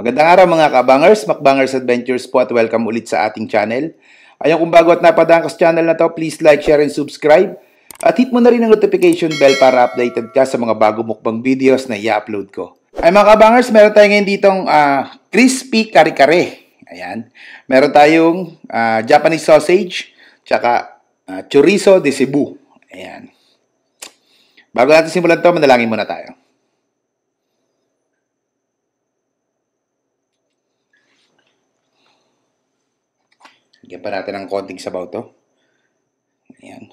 Magandang araw mga kabangers, Makbangers Adventures po at welcome ulit sa ating channel. Ayun, kung bago at napadaan ka sa channel na to, please like, share, and subscribe. At hit mo na rin ang notification bell para updated ka sa mga bago mukbang videos na i-upload ko. Ay mga kabangers, meron tayo ngayon ditong crispy kare-kare. Ayan. Meron tayong Japanese sausage, tsaka chorizo de Cebu. Ayan. Bago natin simulan to, manalangin muna tayo. Lagyan pa natin ng konting sabaw to. Ayan.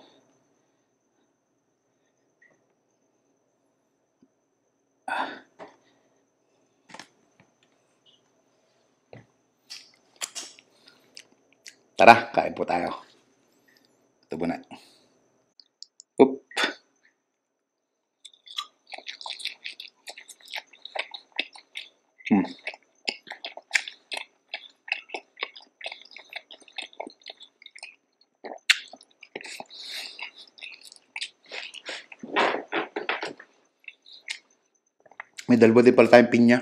Tara, kain po tayo. Ito muna. Oop. May dalawa din pala tayong pinya.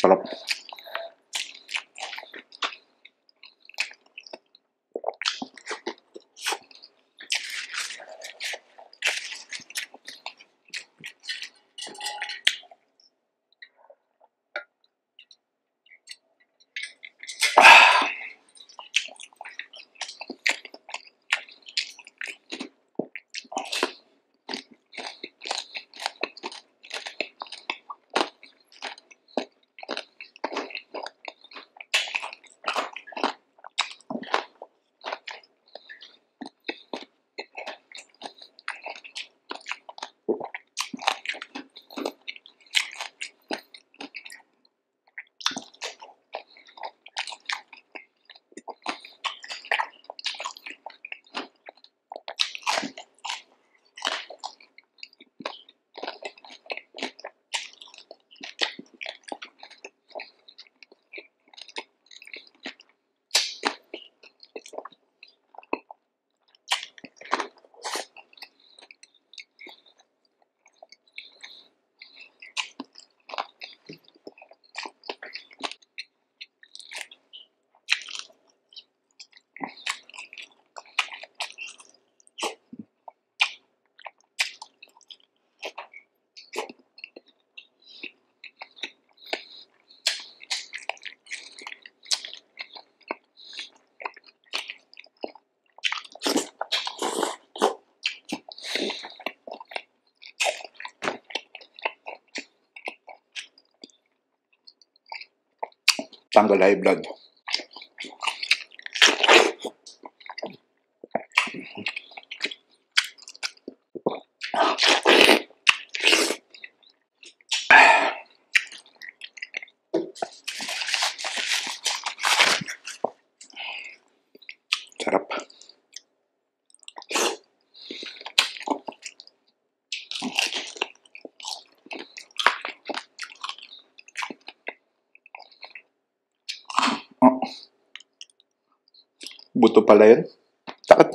Sarap. Tanggal high blood. Sarap. Oh, buto pala yun. Sakit.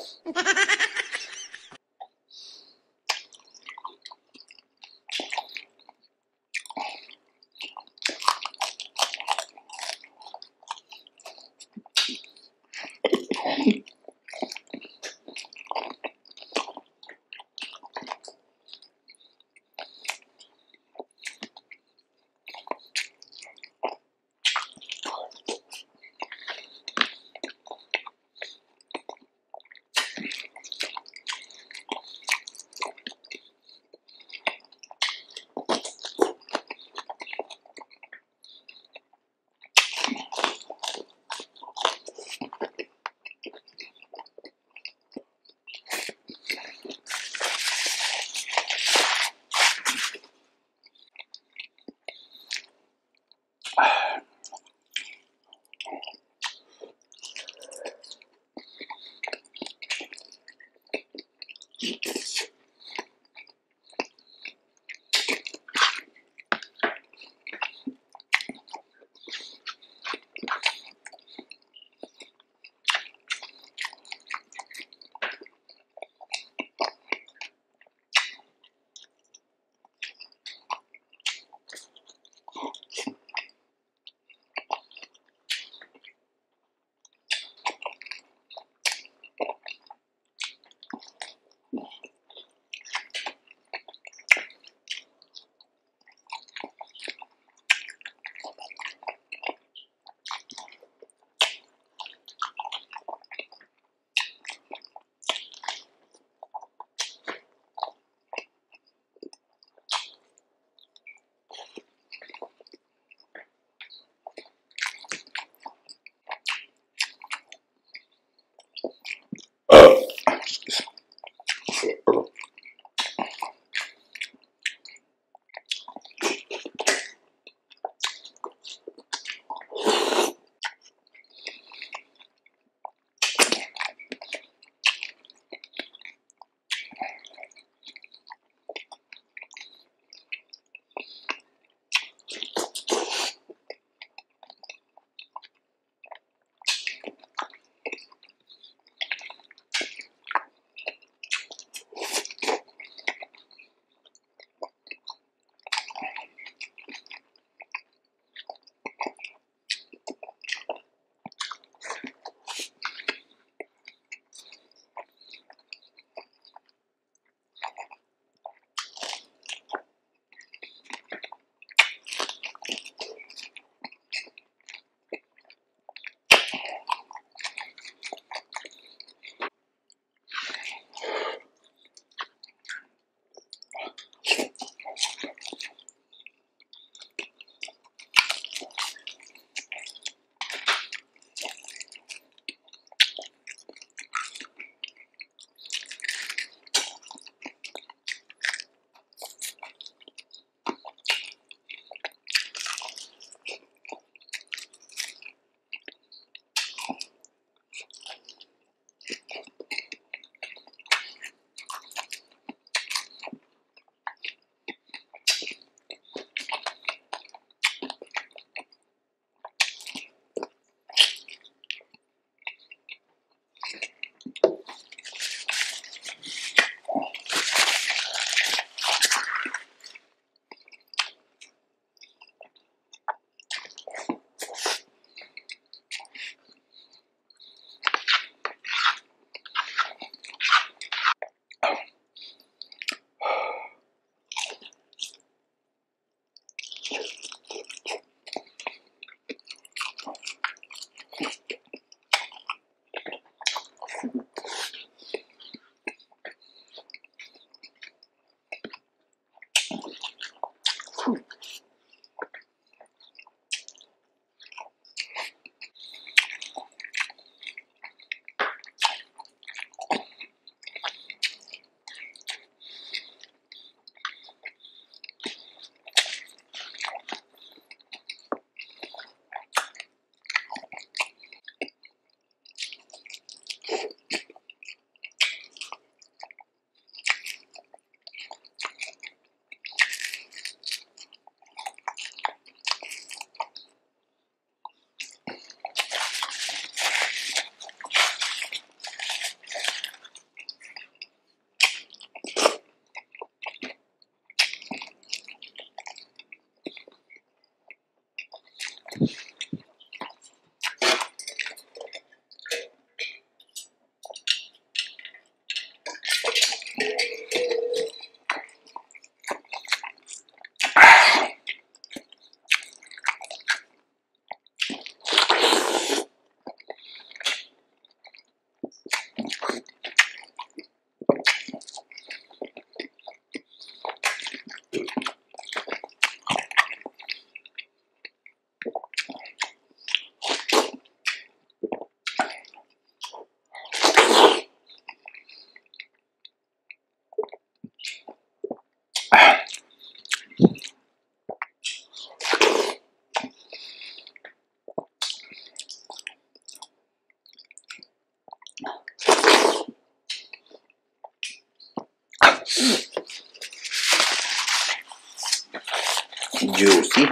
Juicy.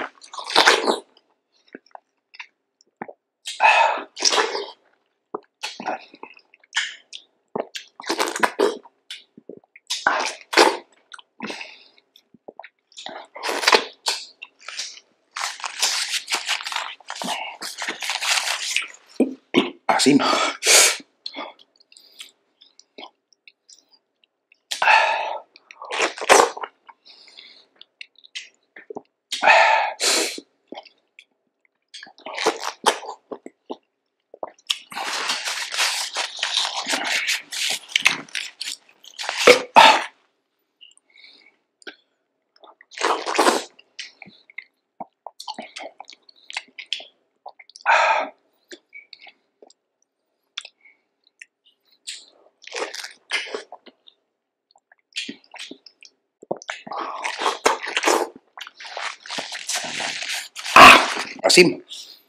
Asim. Asim.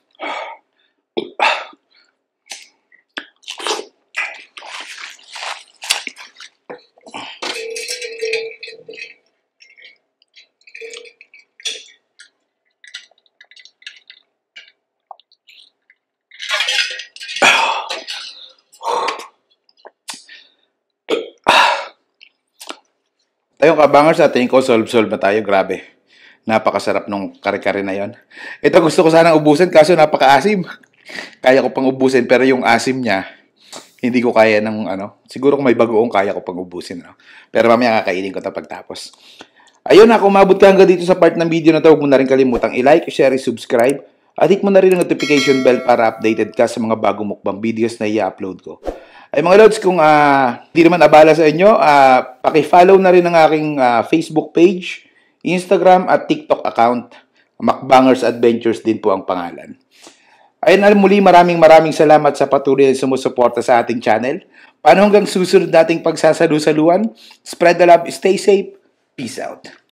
Tayong kabangers, sa tingin ko solve na tayo. Grabe. Napakasarap nung kare-kare na yon. Ito gusto ko sanang ubusin kaso napakaasim. Kaya ko pang ubusin pero yung asim niya, hindi ko kaya ng ano. Siguro kung may bagoong kaya ko pang ubusin. No? Pero mamaya kakainin ko ito pagtapos. Ayun na, kung umabot ka hanggang dito sa part ng video na to, huwag mo na rin kalimutang i-like, share, subscribe. At hit mo na rin ang notification bell para updated ka sa mga bagong mukbang videos na i-upload ko. Ay mga lods, kung hindi naman abala sa inyo, paki-follow na rin ang aking Facebook page, Instagram at TikTok account. Mukbangers Adventures din po ang pangalan. Ayun, muli maraming salamat sa patuloy na sumusuporta sa ating channel. Paano hanggang susunod nating pagsasalu-saluan? Spread the love, stay safe, peace out.